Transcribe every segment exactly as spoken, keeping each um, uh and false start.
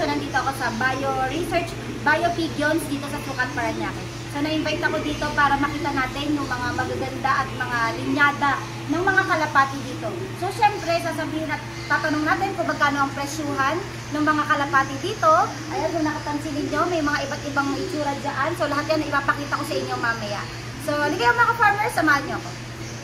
nandito ako sa Bio Research, Bio Pigeons dito sa Sukat, Parañaque. So na-invite ako dito para makita natin yung mga magaganda at mga linyada ng mga kalapati dito. So syempre, sasabihin at tatanong natin kung magkano ang presyuhan ng mga kalapati dito. Ayan, kung nakapansin ninyo, may mga iba't ibang itsura dyan. So lahat yan ipapakita ko sa inyo mamaya. So, hindi kayo mga farmers, samahan niyo ako.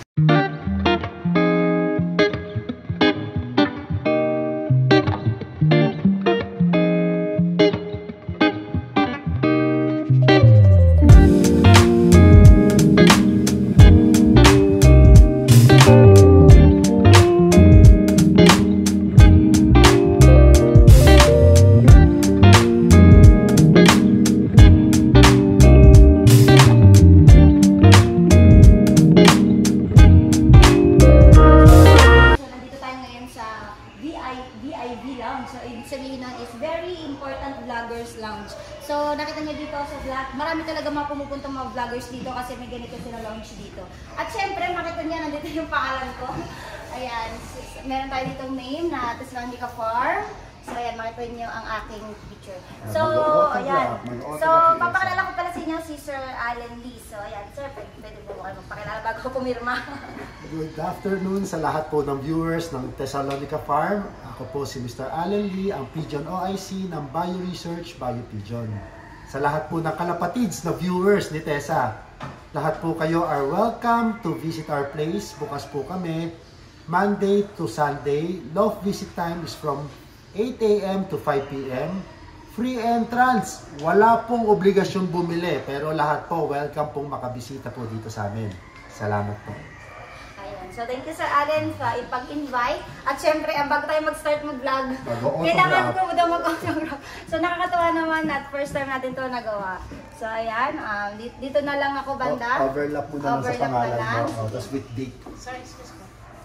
Vloggers Lounge. So, nakita niyo dito sa vlog, marami talaga mga pumupuntang mga vloggers dito kasi may ganito sila lounge dito. At syempre, makita niya, nandito yung pangalan ko. Ayan, meron tayo ditong name na Tesalonica Farm. So, ayan, makita niyo ang aking picture. So, ayan. So, papakilala ko pala sa inyo si Sir Allen Lee. So, ayan, sir, pwede, pwede po kayo magpakilala bago ko pumirma. Good afternoon sa lahat po ng viewers ng Tesalonica Farm. Ako po si Mister Allen Lee, ang Pigeon O I C ng Bio Research, Bio Pigeon. Sa lahat po ng kalapatids na viewers ni Tessa, lahat po kayo are welcome to visit our place. Bukas po kami, Monday to Sunday. Loft visit time is from eight A M to five P M Free entrance. Wala pong obligasyon bumili, pero lahat po welcome pong makabisita po dito sa amin. Salamat po. So, thank you Sir Allen sa ipag-invite. At syempre, ang bago tayo mag-start mag-vlog, kailangan ko daw mag-autograph. So, nakakatawa naman at first time natin to nagawa. So, ayan. Um, dito na lang ako banda. O, overlap mo na lang sa pangalan mo. Oh, tapos with date. Sorry, excuse me.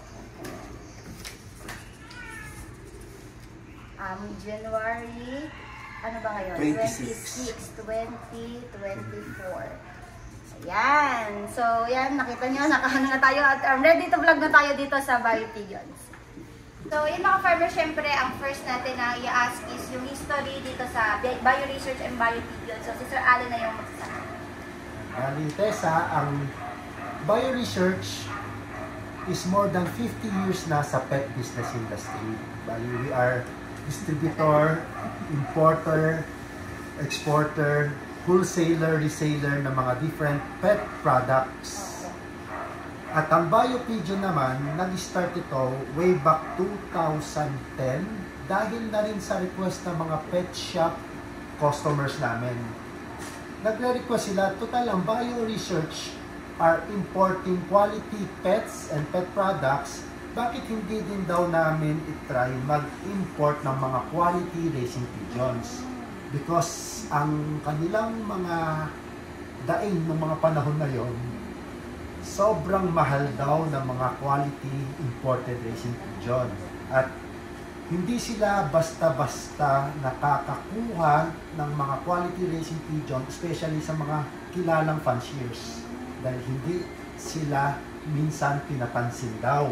Um, January, ano ba ngayon? twenty-six, twenty twenty-four. Ayan. So, yan. Nakita nyo, nakahano na tayo at um, ready to vlog na tayo dito sa Bio Pigeons. So, yun mga farmers, syempre, ang first natin na i-ask is yung history dito sa Bio Research and Bio Pigeons. So, si Sir Allen na yung magsasabi. Alin Tessa, ang Bio Research is more than fifty years na sa pet business industry. Bali, we are distributor, importer, exporter, wholesaler, reseller ng mga different pet products. At ang Bio Pigeon naman, nag-start ito way back two thousand ten dahil na rin sa request ng mga pet shop customers namin. Nagre-request sila, total ang Bio Research are importing quality pets and pet products. Bakit hindi din daw namin itry mag-import ng mga quality racing pigeons? Because ang kanilang mga daing ng mga panahon na yon, sobrang mahal daw ng mga quality imported racing pigeon. At hindi sila basta-basta nakakakuha ng mga quality racing pigeon, especially sa mga kilalang fanciers. Dahil hindi sila minsan pinapansin daw.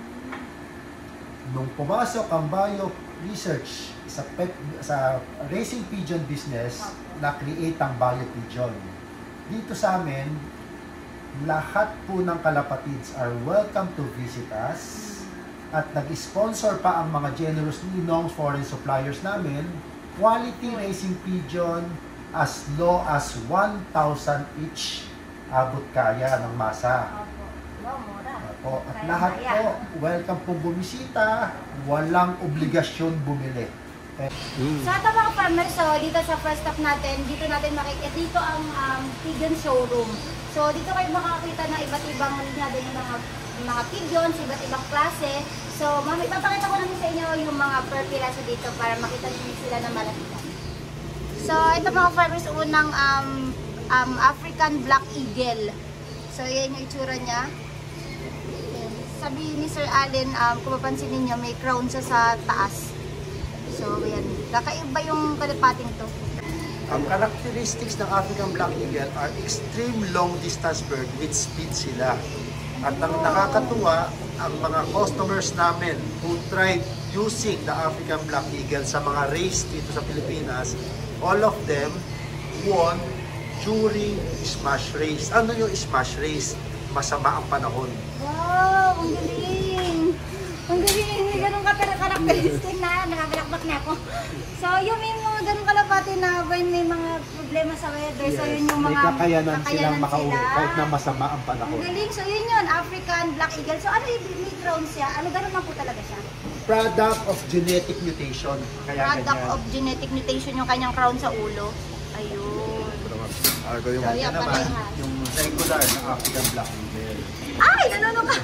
Nung pumasok ang Bio Research sa pet, sa racing pigeon business, na-create ang Bio Pigeon. Dito sa amin, lahat po ng kalapatids are welcome to visit us. At nag-sponsor pa ang mga generous ninong foreign suppliers namin, quality racing pigeon as low as one thousand each, abot kaya ng masa. Opo. At lahat po, welcome pong bumisita, walang obligasyon bumili. Mm. So ito mga farmers, so dito sa first stop natin, dito natin makikita, dito ang um, pigeon showroom. So dito kayo makakita ng iba't ibang linyada ng mga, mga pigeons, iba't ibang klase. So mami, ipapakita ko namin sa inyo yung mga per piraso dito para makita nyo sila na malapitan. So ito mga farmers, unang um, um, African Black Eagle. So yan yung itsura niya. Sabi ni Sir Allen, um, kung mapansin ninyo, may crown siya sa taas. So, yan. Kakaiba yung kalapating to. Ang characteristics ng African Black Eagle are extreme long distance bird with speed sila. At ang nakakatuwa, ang mga customers namin who tried using the African Black Eagle sa mga race dito sa Pilipinas, all of them won during smash race. Ano yung smash race? Masama ang panahon. Wow, ang galing! Ang galing! May ganun ka pero karakteristik na, nakakalakbak na ako. So, yung may mga ganun kalapati na when may mga problema sa weather, so yun yung may mga kakayanan, silang kakayanan makauwi sila. kahit na masama ang Ang panahon. galing. So, yun yun, African Black Eagle. So, ano yung may crown siya? Ano, ganun lang po talaga siya? Product of genetic mutation. Kaya Product ganyan. of genetic mutation yung kanyang crown sa ulo. Ayun. Ako yung So, Yan yan, naman, parehas. yung regular na African Black Eagle. Ay! Nanonood ka!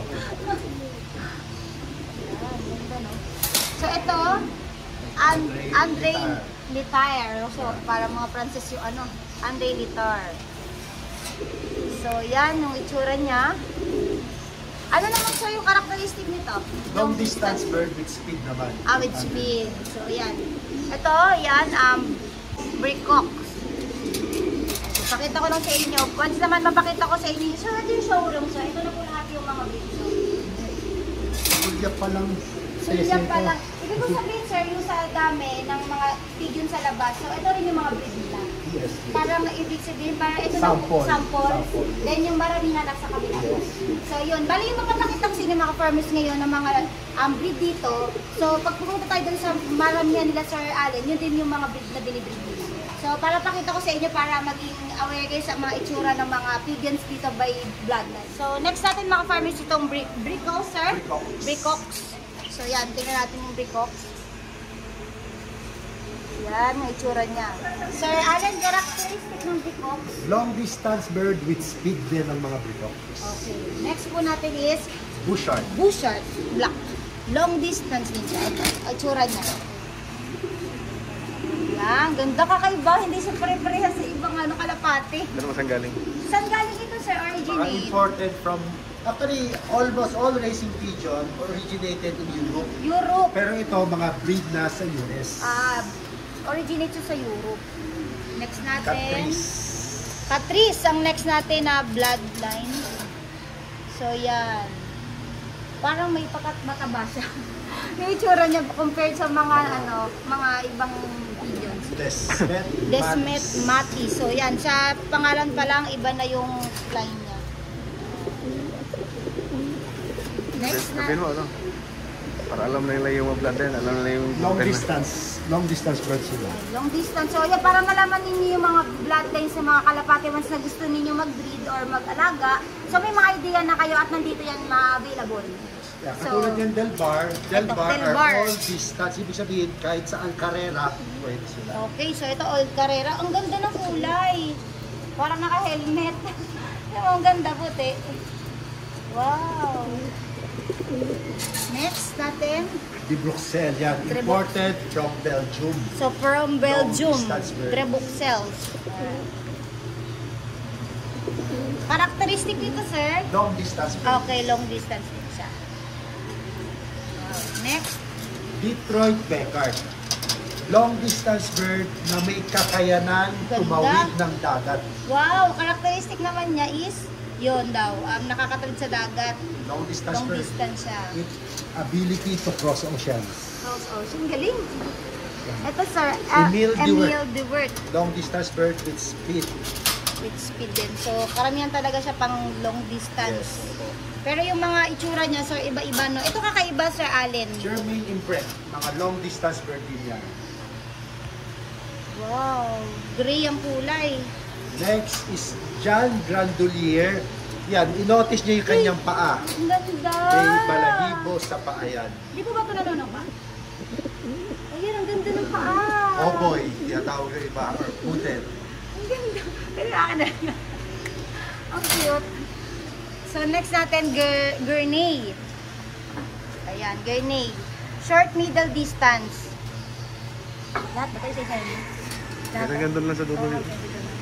Ayan, ganda, no? So, ito, An Andre Litar. So, para mga Francis yung ano, Andre Litar. So, yan, yung itsura niya. Ano naman siya yung karakteristik nito? Long distance bird with speed naman. Ah, with speed. So, yan. Ito, yan, um, Bricox. So, pakita ko lang sa inyo. Once naman mapakita ko sa inyo, so, ito yung showroom. So, ito na po lahat yung mga video. Kulya pa lang. So, yan pala. Ibig ko sabihin, sir, yung sa dami ng mga pigeon sa labas. So, ito rin yung mga breed nila. Yes, yes. Parang ibig sabihin, parang ito Sample. na sample. Sample. Then yung maramihan nasa kabila. So yun, bali yung mapapakita ko sa inyo mga farmers ngayon ng mga um, breed dito. So pag pumunta tayo dun sa maramihan nila Sir Allen, yun din yung mga breed na binibreed nila. So para pakita ko sa inyo para maging aware kayo sa mga itsura ng mga pigeons dito by bloodline. So next natin mga farmers itong Bri Bricox, sir. Bricox. Bricox. So yan, tingnan natin yung Bricox. Yan, ang itsura niya. Sir Allen, characteristic ng Bricox. Long distance bird with speed din ang mga Bricox. Okay. Next po natin is Bouchard. Bouchard Black. Long distance din siya. Ito, ang itsura niya. Yan, ganda kakaiba. Hindi siya pare-parehas sa ibang ano, kalapati. Ano saan galing? Saan galing ito, sir? Mga Originate? imported from, actually, almost all racing pigeon originated in Europe. Europe. Pero ito, mga breed na sa U S. Ah, originate siya sa Europe. Next natin. Catrice. Catrice, ang next natin na bloodline. So, yan. Parang may pakat mataba siya. Yung itsura niya compared sa mga ano, mga ibang pigeons. Desmet. Desmet Mati. So, yan. Sa pangalan pa lang, iba na yung line niya. Next na. Sabihin mo, ano? Para alam na nila yung mga blood din, alam nila yung... Long distance. Long distance bird sila. Long distance. So, yan, para malaman ninyo yung mga bloodlines sa mga kalapati once na gusto ninyo mag-breed or mag-alaga. So, may mga idea na kayo at nandito yan ma-available. Yeah, So, katulad yung Del Bar. Del ito, Bar Del are Bar. all distance. Ibig sabihin, kahit saan karera, pwede sila. Okay, so ito old Carrera. Ang ganda ng kulay. Parang naka-helmet. Ang ganda puti. Wow. Next natin. Di Bruxelles, yan. Trebux. Imported from Belgium. So from Belgium, distance bird. Trebuxelles. Characteristic dito, sir? Long distance bird. Okay, long distance din siya. Wow. Next. Detroit Beckard. Long distance bird na may kakayanan Ganda. tumawid ng dagat. Wow, characteristic naman niya is yun daw, um, nakakatawid sa dagat. Long distance Long bird. distance siya. With ability to cross oceans. House Ocean, galing. Ito sir, uh, Emile Dewert. Emile Dewert Long distance bird with speed. with speed din. So, karamihan talaga siya pang long distance. Yes. Pero yung mga itsura niya, sir, iba-iba, no? Ito kakaiba, Sir Allen. Germain imprint. Mga long distance bird din yan. Wow, gray ang kulay. Next is John Grandolier. Yan, inotice niya yung kanyang paa. Ang ganda. May balahibo sa paa yan. Di po ba ito nanonong ba? Ayun, ang ganda ng paa. Oh boy, tinatawag yung iba, or poodle. Ang ganda. Kailangan na. Ang cute. So, next natin, Gur Gurney. Ayan, Gurney. Short middle distance. Lahat ba tayo sa isa? Kaya ganda lang sa dulo Oh, yun.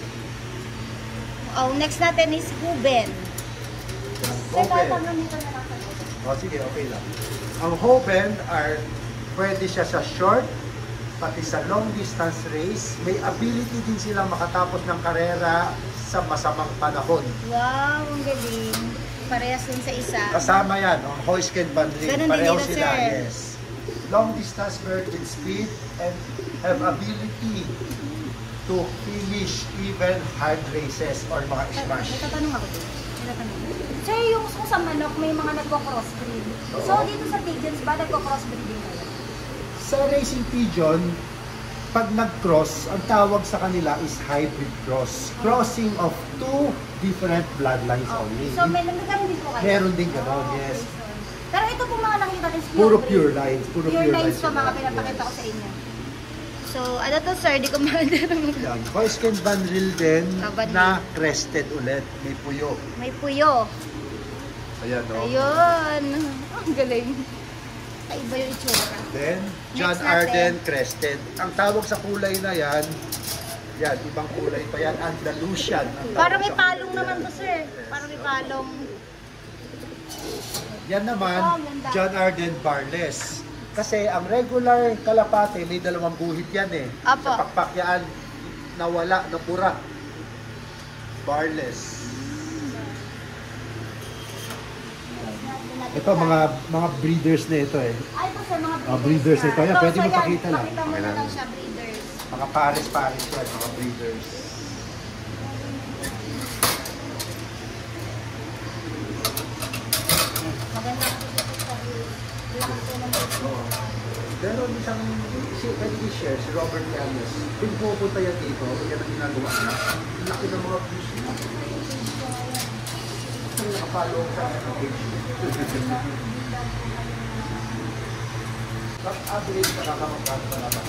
oh, next natin is Huben. Sir, Hoben. kahit ang nito na lang sa dulo. O sige, okay lang. Ang Hoben are, pwede siya sa short, pati sa long distance race. May ability din sila makatapos ng karera sa masamang panahon. Wow, ang galing. Parehas dun sa isa. Kasama yan, ang Hoisken bundling. Ganun din Pareho dito, sila, sir. yes. Long distance bird with speed and have ability to finish even hard races or mga smash. May tatanong ako dito. May tatanong. Sir, yung kung sa manok, may mga nagko-crossbreed. So, Oo. dito sa pigeons ba, nagko-crossbreed din kayo? Sa racing pigeon, pag nag-cross, ang tawag sa kanila is hybrid cross. Crossing of two different bloodlines only. So, may nagkakaroon din po kayo? Meron din gano'n, Oh, yes. okay, sir. Pero ito po mga nakita natin, Puro breed. pure lines. Puro Pure pure, lines po yung mga pinapakita yes. ko sa inyo. So, ano to sir? Di ko maandara. Yan. Hoisken bandril din Ah, bandril. na crested ulit. May puyo. May puyo. Ayan, no? Ayun. Ang galing. Ay, iba yung itsura. Then, John Next natin. Arden crested. Ang tawag sa kulay na yan, yan, ibang kulay pa yan, Andalusian. Ang tawag Parang may sa palong kulay naman yan. to sir. Parang may palong. Yan naman, Oh, ganda. John Arden Barless. Kasi ang regular kalapate, may dalawang guhit yan eh. Apo. Sa pakpakyaan, nawala, napura. Barless. Ito, mga mga breeders na ito eh. Ay, ito sir, mga breeders. Ah, breeders na. ito. Yan, pwede so, mo pakita lang. Pakita mo Okay na lang. lang siya, breeders. Mga pares-pares yan, mga breeders. Maganda po siya sa breed. Lakas po ng breed mo. Pero isang, si, pwede i-share, si Robert Llanes. Kung pupunta yan dito, yan ang ginagawa niya. Ang laki ng mga views niya. Ang nakapalo sa page. But average, nakakamagkano na naman.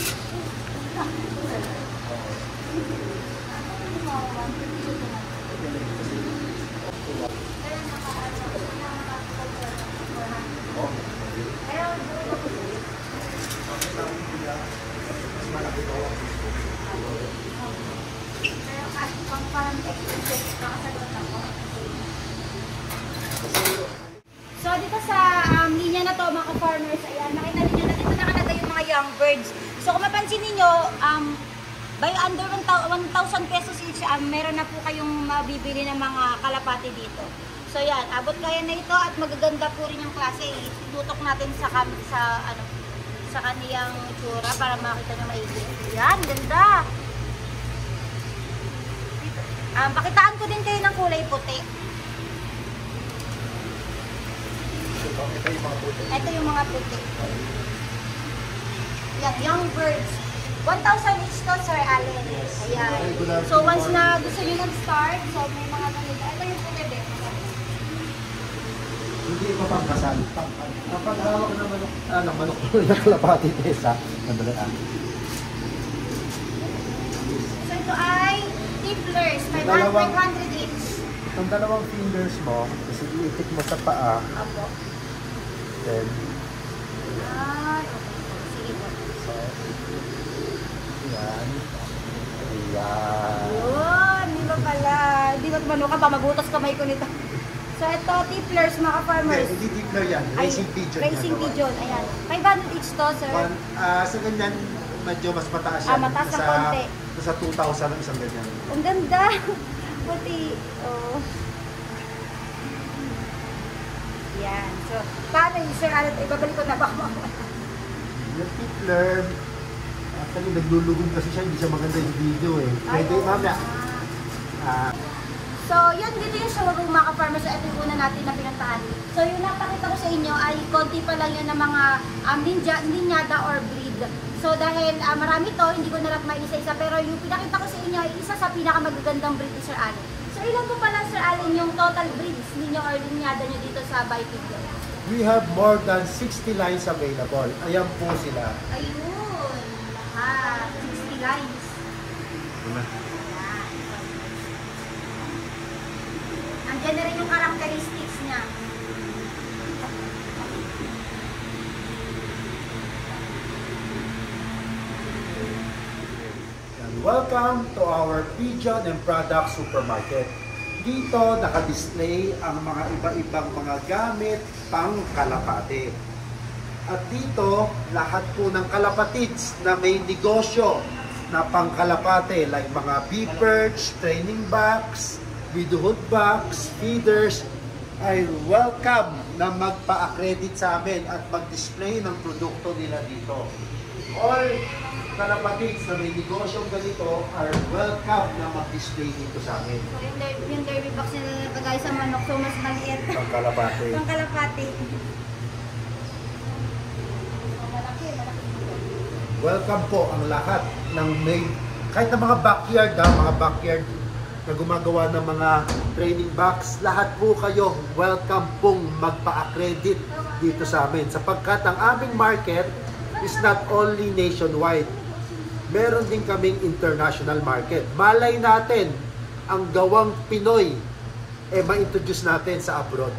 So dito sa um, linya na to mga ka-farmers, ayan, nakita niyo na dito nakalagay yung mga young birds. So kung mapansin niyo, um, by under one thousand pesos each, um, meron na po kayong mabibili ng mga kalapati dito. So yan, abot kaya na ito at magaganda po rin yung klase. Itutok natin sa kam sa ano sa kaniyang itsura para makita niyo maigi. Yan, ganda. Um, pakitaan ko din kayo ng kulay puti. Ito yung mga puto. Ito yung mga puti. Yan, young birds. one thousand each to, Sir Allen. Yes. Ayan. Regular So, once people. na gusto nyo nag-start, so may mga ganito. Ito yung puti din. Hindi ko pang kasal. Ang paghawak ng manok, ah, ng manok na kalapati tesa. Nandali ah. So, ito ay tipplers. Dalawang- five hundred each. Ang dalawang fingers mo, kasi iitik mo sa paa, Apo. then, Ay, okay. Sige po. so, yan. Yan. Yun, di ba pala? Di ba mano ka pa, magutos kamay ko nito. So, ito, tipplers, mga Hindi, farmers. hindi tickler yan. Ay, Racing pigeon. Racing yan. pigeon, ayan. five hundred each to, sir. One, ah, sa ganyan, medyo mas mataas Ah, yan. mataas ng Nasa- konti. Nasa two thousand ang isang ganyan. Ang ganda. Puti. Oh. Yan. So, paano yung sir Alan? Ibabalik ko na ba ako? Yung tickler, actually naglulugod kasi siya, hindi siya maganda yung video eh. Pwede, oo mamaya. nga. Ah, So, yun, dito yung showroom mga ka-farmers. So, ito yung una natin na pinuntahan. So, yung napakita ko sa inyo ay konti pa lang yun ng mga um, ninja, linyada or breed. So, dahil uh, marami to, hindi ko na lang maisa-isa. Pero yung pinakita ko sa inyo ay isa sa pinakamagagandang breed ni Sir Allen. So, ilan po pala Sir Allen yung total breeds ninyo or linyada nyo dito sa Bipedal? we have more than sixty lines available. Ayan po sila. Ayun. Lahat. sixty lines. Diba? Ayan. Andiyan na rin yung characteristics niya. And welcome to our Pigeon and Product Supermarket. Dito naka-display ang mga iba-ibang mga gamit pang kalapate. At dito, lahat po ng kalapatids na may negosyo na pang kalapate like mga bee perch, training box, widowhood box, feeders, ay welcome na magpa-accredit sa amin at mag-display ng produkto nila dito. All kalapatids na may negosyong ganito are welcome na mag-display dito sa amin. So, yung, der- yung derby box nila nagkagay sa manok, so mas maliit. Ang kalapati. Ang kalapati. So, malaki, malaki. Welcome po ang lahat ng may, kahit na mga backyard ha, mga backyard na gumagawa ng mga training box, lahat po kayo welcome pong magpa-accredit dito sa amin. Sapagkat ang aming market is not only nationwide. Meron din kaming international market. Malay natin ang gawang Pinoy eh ma-introduce natin sa abroad.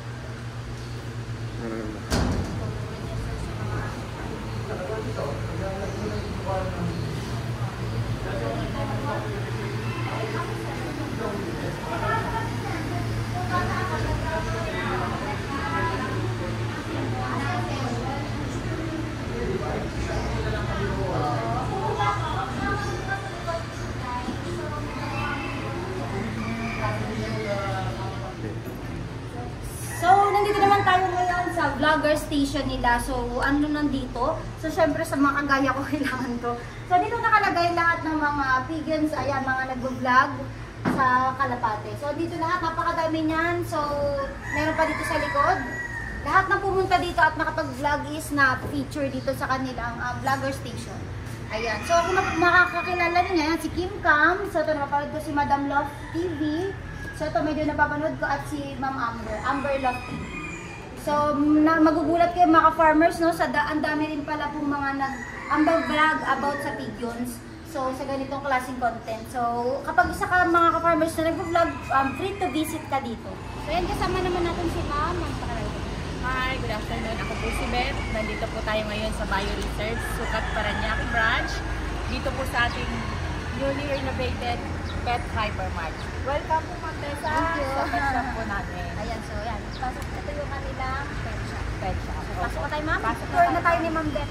So, nandito naman tayo ngayon sa vlogger station nila. So, ano nandito? So, syempre sa mga kagaya ko kailangan to. So, dito nakalagay lahat ng mga pagans, ayan, mga nag-vlog sa Kalapate. So, dito lahat, napakadami niyan. So, meron pa dito sa likod. Lahat na pumunta dito at nakapag-vlog is na feature dito sa kanilang uh, vlogger station. Ayan. So, kung makakakilala niyo yan, si Kim Cam. So, ito napapanood ko si Madam Love T V. So, ito medyo napapanood ko at si Ma'am Amber. Amber Love T V. So, na, magugulat kayo mga farmers, no? Sa da, ang dami rin pala pong mga nag-vlog about sa pigeons. So, sa ganitong klaseng content. So, kapag isa ka mga ka-farmers na nag-vlog, um, free to visit ka dito. So, yan, kasama naman natin si Ma'am. Ma'am, pakaralagay. Hi, good afternoon. Ako po si Beth. Nandito po tayo ngayon sa Bio Research, Sukat, Paranaque Branch. Dito po sa ating newly renovated Pet Hypermart. Welcome po, Ma'am Tessa, Thank you. sa pet shop po natin. Ayan, so yan. Pasok ito yung kanilang pet shop. Pet shop. So, pasok na tayo, Ma'am. Pasok na Tour na tayo. tayo ni Ma'am Beth.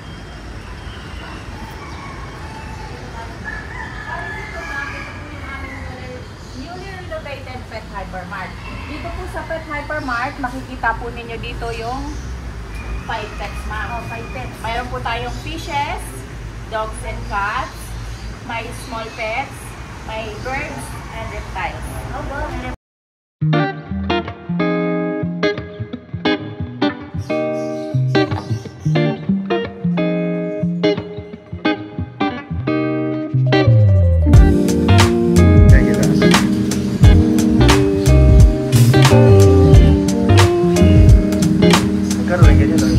Newly renovated Pet Hypermart. Dito po sa Pet Hypermart, makikita po ninyo dito yung five pets, ma'am. Oh, five pets. Mayroon po tayong fishes, dogs and cats, may small pets, may birds and reptiles. Oh, wow. Kaya kita. Magkaroon lang ganyan lang.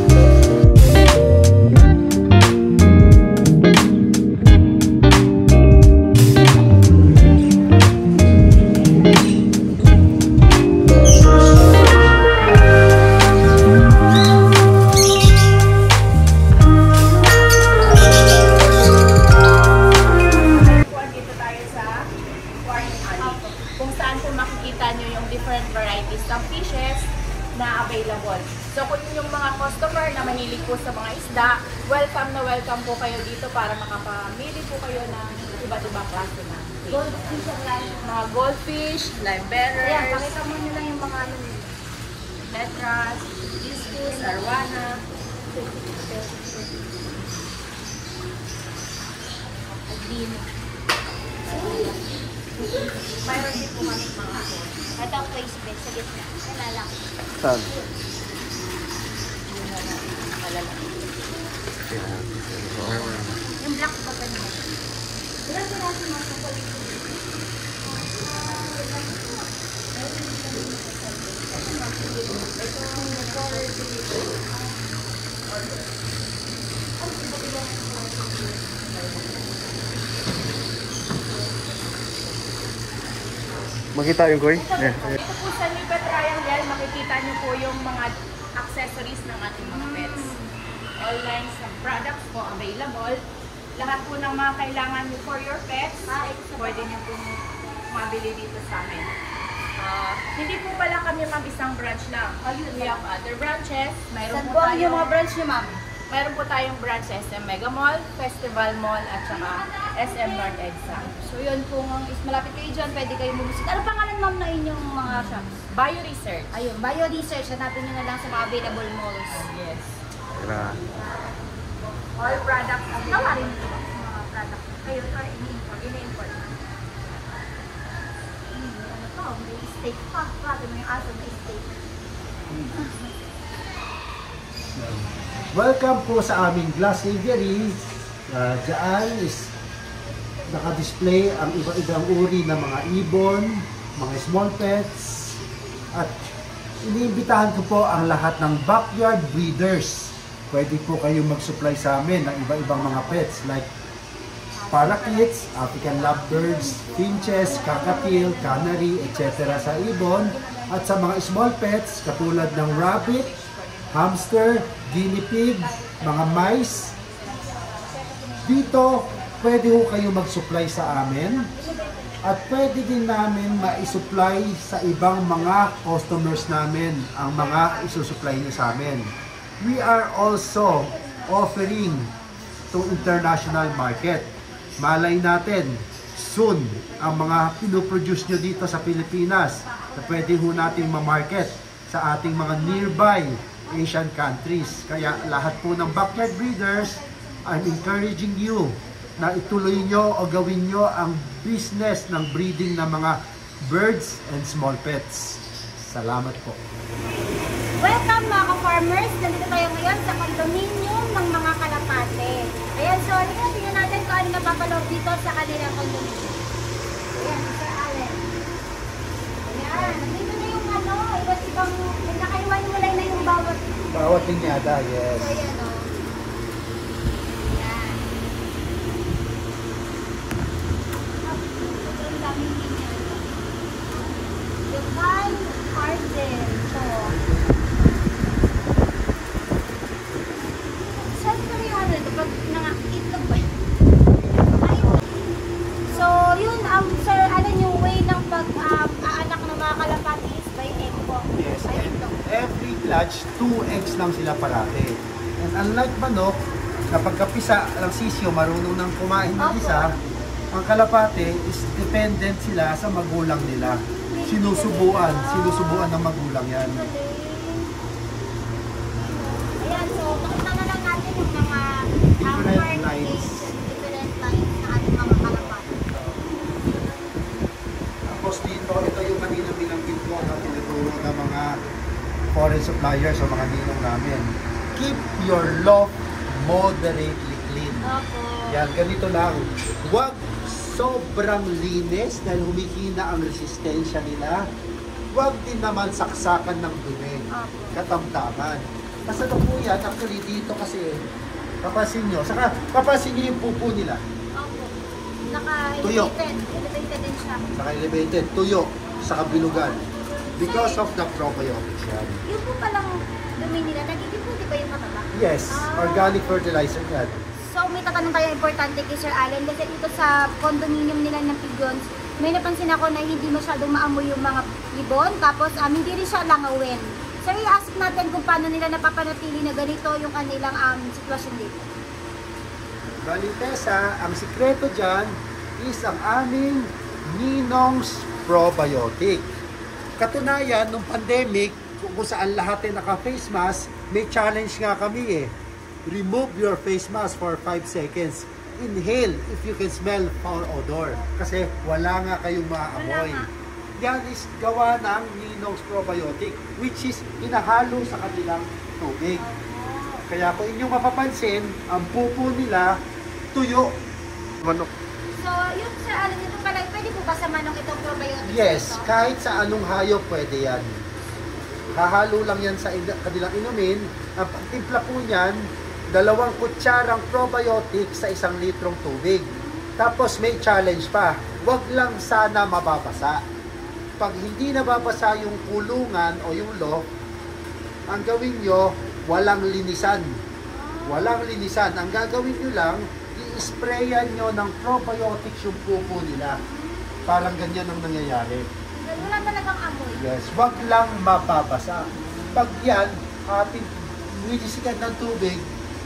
Dito tayo sa Aquarium Alley, kung saan po makikita nyo yung different varieties ng fishes na available. So kung yung mga customer na mahilig po sa mga isda, welcome na welcome po kayo dito para makapamili po kayo ng iba't ibang klase na fish. Goldfish ang line. Mga goldfish, lime bearers, Ayan, pakita mo nyo lang yung mga ano nila. letras, discus, arwana. Din. Mayroon din po kami mga phone. Ito ang place bed sa gitna. Wala lang. Saan? Yun na lang, malalaki. Yung black ba ba niya? Ilang piraso mga kapal? Makita yung koy? Ito, Eh, ito po sa New Pet Triangle, makikita niyo po yung mga accessories ng ating mga pets. All lines ng products po available. Lahat po ng mga kailangan niyo for your pets, Ah, ito sa pwede niyo po mabili dito sa amin. Ah, hindi po pala kami ma'am isang branch lang. Ayun. We have other branches. Mayroon Saan po po ang tayo. yung mga branch niyo, ma'am? Meron po tayong branch sa S M Mega Mall, Festival Mall, at saka S M North EDSA. So yun po, ang is malapit kayo dyan, pwede kayo bumisita. Ano pangalan ma'am na inyong mga shops? Bio Research. Ayun, Bio Research, hanapin nyo na lang sa mga available malls. Yes. Tira. All products Tawa available. rin po, mga product. Kayo, or ini-import, ini-import. Hmm, ano to, may steak pa. Grabe mo yung aso na steak. Welcome po sa aming glass aviary. Uh, diyan is naka-display ang iba-ibang uri ng mga ibon, mga small pets, at iniimbitahan ko po ang lahat ng backyard breeders. Pwede po kayong mag-supply sa amin ng iba-ibang mga pets like parakeets, African lovebirds, finches, kakatil, canary, et cetera sa ibon. At sa mga small pets katulad ng rabbit, hamster, guinea pig, mga mice. Dito, pwede ho kayo mag-supply sa amin. At pwede din namin ma-supply sa ibang mga customers namin ang mga isusupply nyo sa amin. We are also offering to international market. Malay natin, soon, ang mga pinoproduce nyo dito sa Pilipinas na pwede ho natin ma-market sa ating mga nearby Asian countries. Kaya lahat po ng backyard breeders, I'm encouraging you na ituloy nyo o gawin nyo ang business ng breeding ng mga birds and small pets. Salamat po. Welcome mga ka-farmers! Nandito tayo ngayon sa condominium ng mga kalapate. Ayan, so ano nga, tingnan natin kung ano napapaloob dito sa kanilang condominium. Ayan, Sir Allen. Ayan, nandito na yung ano, iba't ibang, nakaiwan-walay na yung bawat. Bawat linyada, yes. So ayan o. Ayan. Ito ang daming linyada. Japan Garden. So, saan ko rin ano ito? Pag nangakitlog ba? Ayun. So, yun, um, sir, ano yung way ng pag-aanak ng mga kalapati is by egg po. Yes, Ayun and to. every clutch, two eggs lang sila parati. And unlike manok, na pagkapisa ng sisyo, marunong nang kumain ng Opo. isa, ang kalapate is dependent sila sa magulang nila. Sinusubuan, sinusubuan ng magulang yan. Ayan, so makita na lang natin yung mga um, Different bird lines. cages, different lines na ating mga kalapati. Tapos dito, ito yung kanina binanggit ko na tinuturo ng mga foreign suppliers o mga ninong namin. Keep your loft moderately clean. Opo. Yan, ganito lang. Huwag sobrang linis dahil humihina ang resistensya nila. Huwag din naman saksakan ng dumi. Opo. Katamtaman. Basta na po yan, actually dito kasi, papansin nyo, saka papansin nyo yung pupo nila. Opo. Tuyo. Naka-elevated. Elevated din siya. Saka elevated, tuyo, saka bilugan. Because of the probiotics yan. Yung po palang dumi nila, nagiging po di ba yung mataba? Yes, Ah. organic fertilizer yan. So may tatanong tayo importante kay Sir Allen kasi dito sa condominium nila ng pigeons, may napansin ako na hindi masyadong maamoy yung mga ibon, tapos um, hindi rin siya langawin. So i-ask natin kung paano nila napapanatili na ganito yung kanilang um, sitwasyon dito. Bali, Tessa, ang sikreto dyan is ang aming Ninong's Probiotic. Katunayan, nung pandemic, kung saan lahat ay naka-face mask, may challenge nga kami eh. Remove your face mask for five seconds. Inhale if you can smell foul odor. Kasi wala nga kayong maamoy. Wala nga. Yan is gawa ng Ninong's Probiotic, which is inahalo sa kanilang tubig. Kaya kung inyong mapapansin, ang pupo nila tuyo. Manok. So yung Sir Allen, ito pala, pwede po ba sa manong itong probiotics? Yes, ito? kahit sa anong hayop pwede yan. Hahalo lang yan sa in- kanilang inumin. Ang timpla po niyan, dalawang kutsarang probiotic sa isang litrong tubig. Tapos may challenge pa. Huwag lang sana mababasa. Pag hindi nababasa yung kulungan o yung loft, ang gawin nyo, walang linisan. Walang linisan. Ang gagawin nyo lang, i-sprayan nyo ng probiotics yung pupo nila. Parang ganyan ang nangyayari. Wala talagang amoy. Yes, wag lang mababasa. Pag yan, ating nilisikan ng tubig,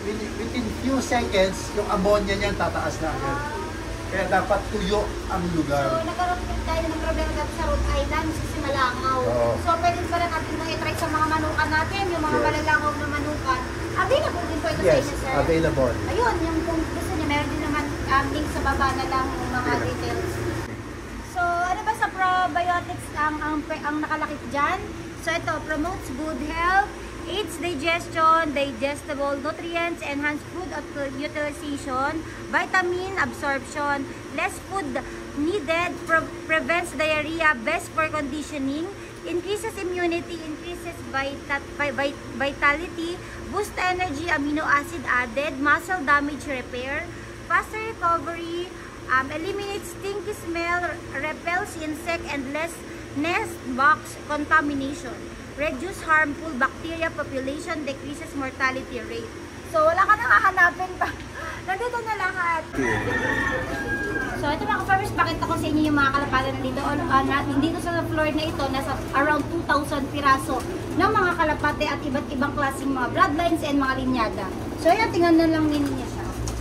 within, within few seconds, yung ammonia niyan tataas na agad. Kaya dapat tuyo ang So, lugar. nagkaroon din tayo ng problema dati sa Rhode Island kasi malangaw. Oo. So, pwede pa rin natin itong i-try sa mga manukan natin, yung mga Yes. malalangaw na manukan. Available din po ito sa Yes, inyo, sir. available. Ayun, yung kung gusto niyo, meron din naman um, link sa baba na lang yung mga Yeah. details. So, ano ba sa probiotics ang, ang, ang nakalakip dyan? So, ito, promotes good health, aids digestion, digestible nutrients, enhance food utilization, vitamin absorption, less food needed, pre prevents diarrhea, best for conditioning, increases immunity, increases vita vi vitality, boost energy, amino acid added, muscle damage repair, faster recovery, um, eliminates stinky smell, repels insect and less nest box contamination, reduce harmful bacteria population, decreases mortality rate. So, wala ka nang hahanapin pa. Nandito na lahat. So, ito mga farmers, pakita ko sa inyo yung mga kalapate na dito. Uh, na, dito sa floor na ito, nasa around two thousand piraso ng mga kalapate at iba't ibang klaseng mga bloodlines and mga linyada. So, ayan, tingnan na lang ninyo siya.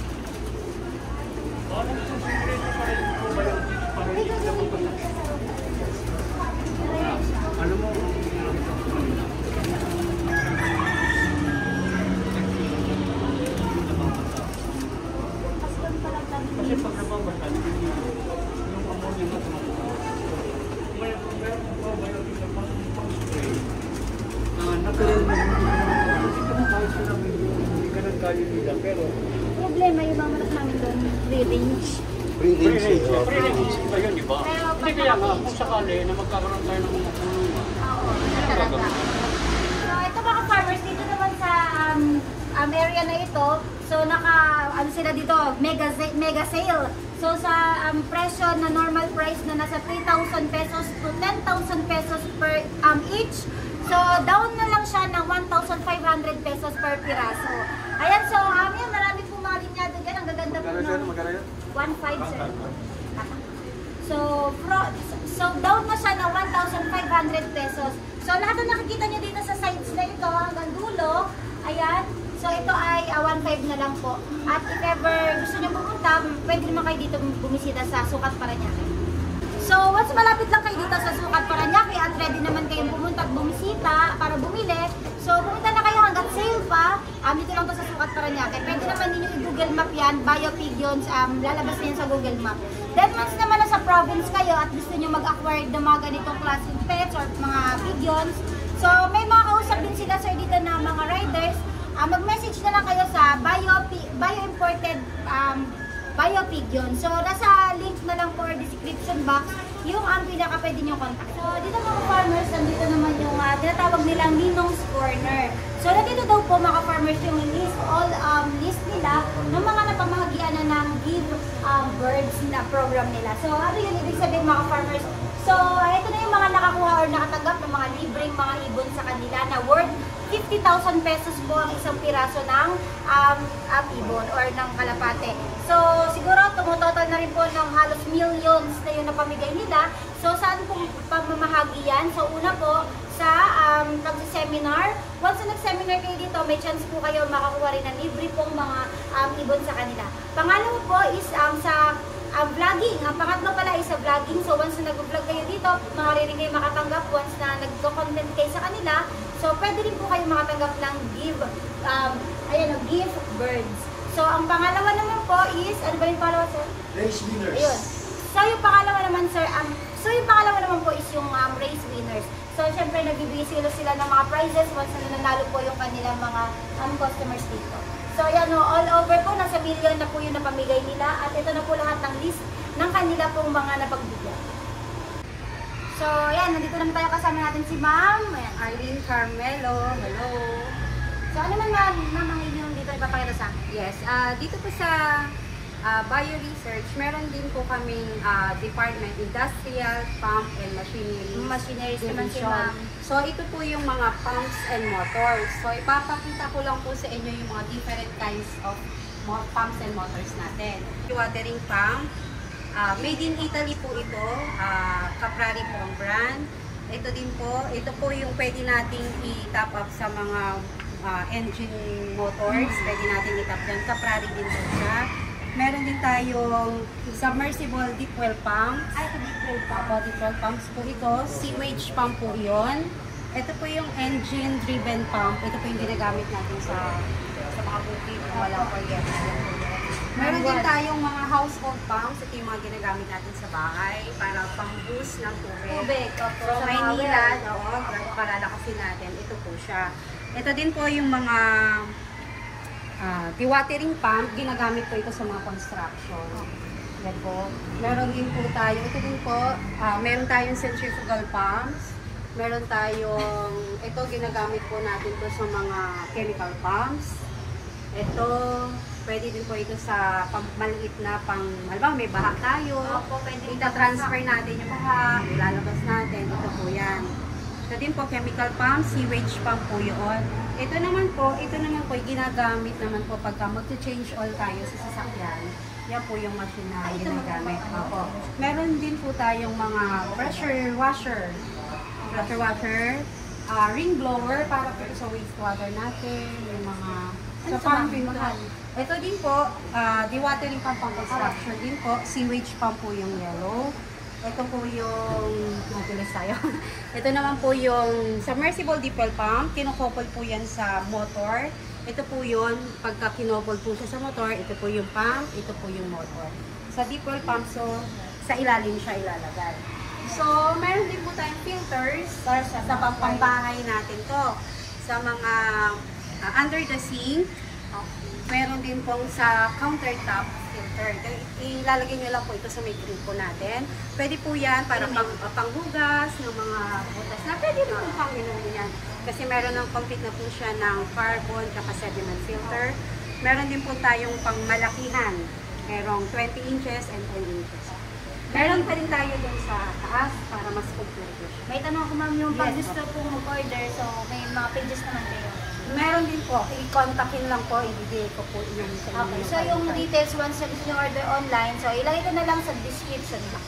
Ano mo? Kasi pag nababasa, yung ammonia mo tumatawag. May meron mo ba ba yung isa pang spray? Ah, nakaroon mo. Hindi ka na kahit sinabi hindi ka nagkali nila, pero Problema yung mga matas namin doon, free-range. Pre-range. pre-range. oh, Pre-range ba yun, di ba? Pero pag Hindi kaya nga, naka-range, kung sakali na magkakaroon tayo ng mga kulungan. Oo, talaga. So, ito mga farmers, dito naman sa um, um, area na ito, so naka, ano sila dito, mega, mega sale. So, sa um, presyo na normal price na nasa three thousand pesos to ten thousand pesos per um, each. So, down na lang siya ng one thousand five hundred pesos per piraso. Ayan, so, um, yun, marami pong mga linyado dyan. Ang gaganda po ng one five sir. So, pro, so down na siya ng one thousand five hundred pesos. So, lahat na nakikita nyo dito sa sites na ito, hanggang dulo, ayan. So, ito ay uh, one five na lang po. At if ever gusto nyo pumunta, pwede naman kayo dito bumisita sa Sukat Parañaque. So, once malapit lang kayo dito sa Sukat Parañaque at ready naman kayong pumunta at bumisita para bumili, so pumunta na kayo hanggang sale pa. Um, dito lang to sa Sukat Parañaque. Pwede naman ninyo i-Google Map yan, Biopigeons, um, lalabas na yan sa Google Map. Then once naman nasa province kayo at gusto nyo mag-acquire ng mga ganitong klaseng pets or mga pigeons, so may mga kausap din sila sir dito na mga riders. Uh, mag-message na lang kayo sa bio, bio imported um, Biopigeon. So, nasa link na lang po or description box yung ang pinaka pwede nyo contact. So, dito mga farmers, nandito naman yung uh, tinatawag nilang Ninong's Corner. So, nandito daw po mga farmers yung list, all um, list nila ng mga napamahagian na ng Give um, Birds na program nila. So, ano yun ibig sabihin mga farmers? So, ito na yung mga nakakuha or nakatanggap ng mga libreng mga ibon sa kanila na worth fifty thousand pesos po ang isang piraso ng um, um, ibon or ng kalapate. So, siguro tumutotal na rin po ng halos millions na yung napamigay nila. So, saan pong pamamahagi yan? So, una po sa um, pag-seminar. Once na nag-seminar kayo dito, may chance po kayo makakuha rin ng libre pong mga um, ibon sa kanila. Pangalawa po is um, sa um, vlogging. Ang pangatlo pala is sa vlogging. So, once na nag-vlog kayo dito, maaari rin kayo makatanggap once na nag-content kayo sa kanila. So, pwede rin po kayo makatanggap ng give, um, ayan, no, give birds. So, ang pangalawa naman po is, ano ba yung pangalawa, sir? Race winners. Ayun. So, yung pangalawa naman, sir, um, so yung pangalawa naman po is yung um, race winners. So, syempre, nagbibigay sila sila ng mga prizes once na nanalo po yung kanilang mga um, customers dito. So, ayan, no, all over po, nasa million na po yung napamigay nila. At ito na po lahat ng list ng kanila pong mga napagbigyan. So, ayan, nandito naman tayo kasama natin si Ma'am. Ayan, Arlene Carmelo, hello. So, ano man ma'am, ma'am ang inyong dito ipapakita sa akin? Yes, ah dito po sa ah, Bio Research, meron din po kaming ah, Department Industrial, Pump and Machinery Machineries naman si Division. ma'am. So, ito po yung mga pumps and motors. So, ipapakita ko lang po sa inyo yung mga different kinds of mo- pumps and motors natin. Yung watering pump, ah, made in Italy po ito, ah, Caprari po ang brand. Ito din po, ito po yung pwede nating i-top up sa mga ah, engine motors, pwede natin itap dyan. Caprari din po siya. Meron din tayong submersible deep well pumps. Ay, ito deep well pump. Opo, deep well pumps po ito. Sewage pump po yun. Ito po yung engine-driven pump. Ito po yung ginagamit natin sa sa mga bukid na walang kuryente. Meron din tayong mga household pumps. Ito yung mga ginagamit natin sa bahay para pang-boost ng tubig. Tubig. Opo, So, sa mga Maynila, well. oo, para lakasin natin. Ito po siya. Ito din po yung mga ah, dewatering pump. Ginagamit po ito sa mga construction. Yan po. Meron din po tayo. Ito din po, ah, meron tayong centrifugal pumps. Meron tayong, ito ginagamit po natin to sa mga chemical pumps. Ito, pwede din po ito sa pang, maliit na pang, halimbawa may baha tayo. Opo, pwede rin Ita-transfer natin yung baha, ilalabas natin. Ito po yan. Ito din po, chemical pump, sewage pump po yun. Ito naman po, ito naman po, ginagamit naman po pagka mag-change oil tayo sa sasakyan. Yan po yung machine na ginagamit. Opo. Meron din po tayong mga pressure washer. Pressure washer, ah, ring blower para po sa wastewater natin, yung mga sa pumping mahal. Ito din po, ah, dewatering pump pang construction din po, sewage pump po yung yellow. Ito po yung, matulis tayo. Ito naman po yung submersible deep well pump, kinukopol po yan sa motor. Ito po yun, pagka kinopol po siya sa motor, ito po yung pump, ito po yung motor. Sa deep well pump, so sa ilalim siya ilalagay. So, meron din po tayong filters sa, sa pambahay natin to. Sa mga uh, under the sink, meron din pong sa countertop filter. Ilalagay nyo lang po ito sa may gripo natin. Pwede po yan para pang, uh, panghugas ng mga butas na pwede rin po pang inom yan. Kasi meron ng complete na po siya ng carbon at sediment filter. Meron din po tayong pang malakihan. Merong twenty inches and ten inches. Meron pa rin tayo dun sa taas para mas kompleto siya. May tanong ko ma'am, yung pag Yes, gusto pong mag-order, so may mga pages naman kayo. Meron din po. I-contactin lang po. Ibigay ko po yung sa inyo. Okay, so yung details once na gusto nyo order online, so ilagay ko na lang sa description box.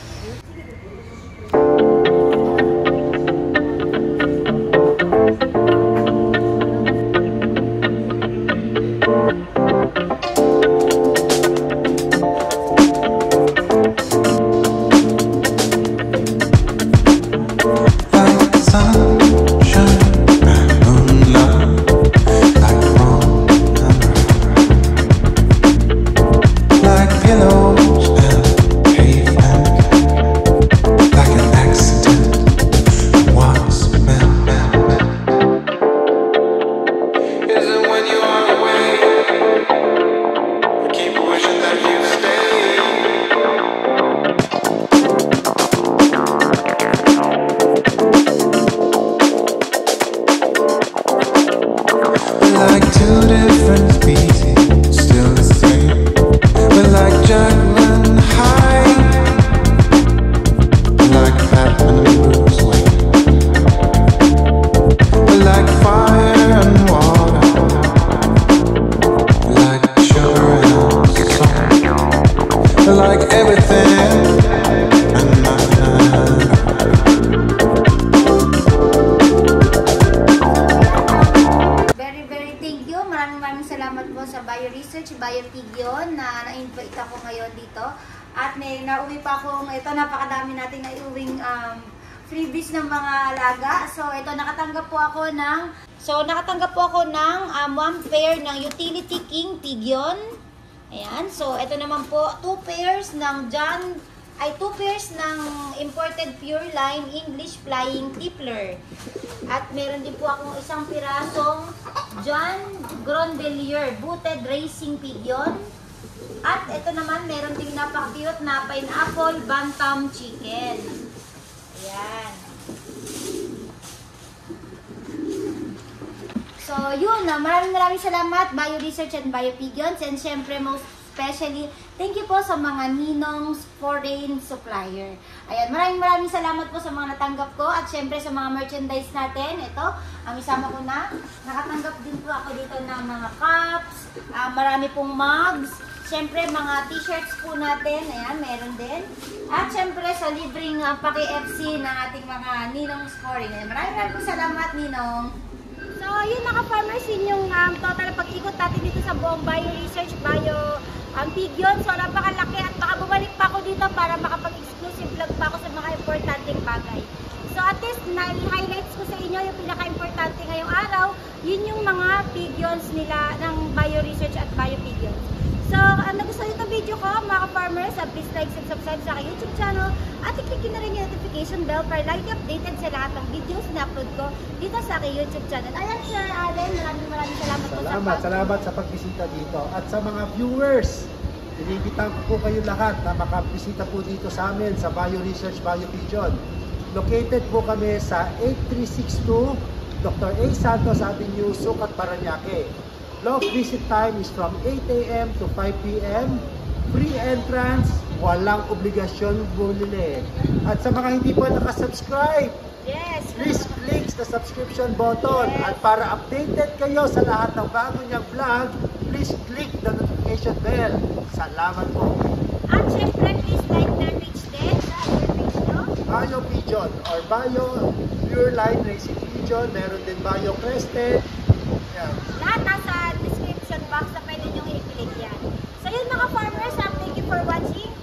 Bioresearch, Biotigyon na na-invite ako ngayon dito. At may nauwi pa akong, ito napakadami nating naiuwing um, freebies ng mga alaga. So ito nakatanggap po ako ng, so nakatanggap po ako ng um, one pair ng Utility King Tigyon. Ayan, so ito naman po, two pairs ng John, ay two pairs ng imported Pure Line English Flying Tippler. At meron din po akong isang pirasong John Gronbelier Booted Racing Pigeon. At ito naman, meron din napaka-cute na pineapple bantam chicken. Ayan. So, yun na. Maraming maraming salamat, Bioresearch and Biopigeons. And syempre, most especially, thank you po sa mga Ninong's Foreign Supplier. Ayan, maraming maraming salamat po sa mga natanggap ko. At syempre, sa mga merchandise natin. Ito, ang isama ko na. Nakatanggap din po ako dito ng mga cups. Uh, marami pong mugs. Syempre, mga t-shirts po natin. Ayan, meron din. At syempre, sa libreng uh, paki-F C ng ating mga Ninong's Foreign. Ayan, maraming maraming salamat, Ninong. So, yun mga farmers, yun yung um, total pag-ikot natin dito sa buong Bio Research, Bio um, Pigeon. So, napakalaki at baka bumalik pa ako dito para makapag-exclusive vlog pa ako sa mga importanteng bagay. So, at least, na-highlights ko sa inyo yung pinaka-importante ngayong araw, yun yung mga pigeons nila ng Bio Research at Bio Pigeons. So, ang nagustuhan nyo itong video ko, mga farmers, uh, please like and subscribe sa aking YouTube channel at i-click nyo na rin yung notification bell para lagi updated sa lahat ng videos na upload ko dito sa aking YouTube channel. Ayan, Sir Allen, maraming maraming salamat, po Salamat, sa pag- salamat sa pagbisita dito. At sa mga viewers, inibitan ko po kayo lahat na makabisita po dito sa amin sa Bio Research, Bio Pigeon. Located po kami sa eight three six two Doctor A. Santos Avenue, Sucat, Parañaque. Log visit time is from eight A M to five P M Free entrance, walang obligasyon bumili. At sa mga hindi pa nakasubscribe, Yes. please click the subscription button. Yes. At para updated kayo sa lahat ng bago niyang vlog, please click the notification bell. Salamat po. At syempre, please like their page din sa other page nyo. Bio Pigeon or Bio Pure Line Racing Pigeon. Meron din Bio Crested. Yan. Lahat nasa description box na pwede nyo i-click yan. So yun mga farmers, um, thank you for watching.